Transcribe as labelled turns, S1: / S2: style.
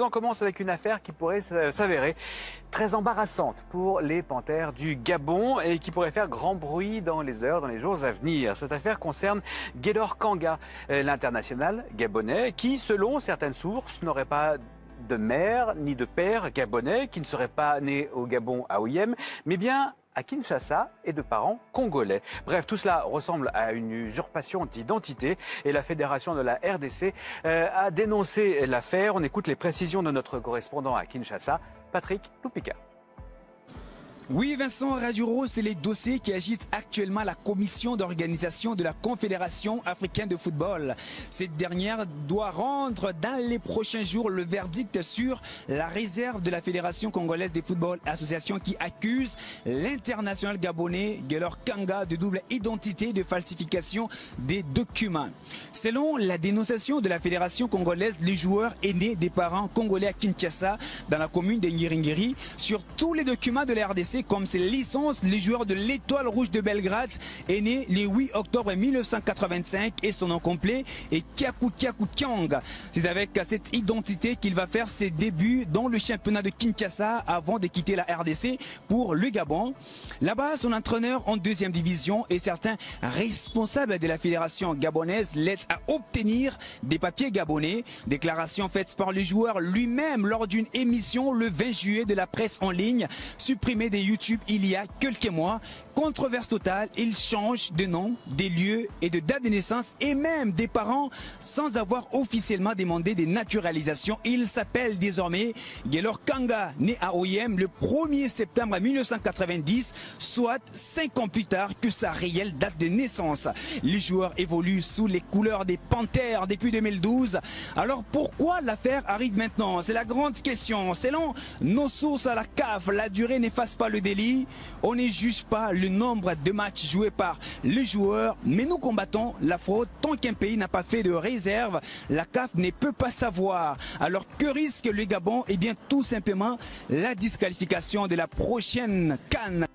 S1: on commence avec une affaire qui pourrait s'avérer très embarrassante pour les Panthères du Gabon et qui pourrait faire grand bruit dans les heures, dans les jours à venir. Cette affaire concerne Guélor Kanga, l'international gabonais, qui, selon certaines sources, n'aurait pas de mère ni de père gabonais, qui ne serait pas né au Gabon à Oyem, mais bien à Kinshasa et de parents congolais. Bref, tout cela ressemble à une usurpation d'identité et la fédération de la RDC a dénoncé l'affaire. On écoute les précisions de notre correspondant à Kinshasa, Patrick Lupika.
S2: Oui, Vincent Raduro, c'est les dossiers qui agitent actuellement la commission d'organisation de la Confédération africaine de football. Cette dernière doit rendre dans les prochains jours le verdict sur la réserve de la Fédération congolaise de football association qui accuse l'international gabonais Guélor Kanga de double identité de falsification des documents. Selon la dénonciation de la Fédération congolaise, le joueur est né des parents congolais à Kinshasa, dans la commune de Ngiringiri. Sur tous les documents de la RDC, comme ses licences, le joueur de l'Étoile Rouge de Belgrade est né le 8 octobre 1985 et son nom complet est Kyaku Kyang. C'est avec cette identité qu'il va faire ses débuts dans le championnat de Kinshasa avant de quitter la RDC pour le Gabon. Là-bas, son entraîneur en deuxième division et certains responsables de la fédération gabonaise l'aident à obtenir des papiers gabonais. Déclaration faite par le joueur lui-même lors d'une émission le 20 juillet de la presse en ligne, supprimée des YouTube il y a quelques mois. Controverse totale, il change de nom, des lieux et de date de naissance et même des parents sans avoir officiellement demandé des naturalisations. Il s'appelle désormais Guélor Kanga, né à Oyem le 1er septembre 1990, soit 5 ans plus tard que sa réelle date de naissance. Le joueur évolue sous les couleurs des Panthères depuis 2012. Alors pourquoi l'affaire arrive maintenant? C'est la grande question. Selon nos sources à la CAF, la durée n'efface pas le délit. On ne juge pas le nombre de matchs joués par les joueurs, mais nous combattons la fraude. Tant qu'un pays n'a pas fait de réserve, la CAF ne peut pas savoir. Alors que risque le Gabon? Eh bien tout simplement la disqualification de la prochaine CAN.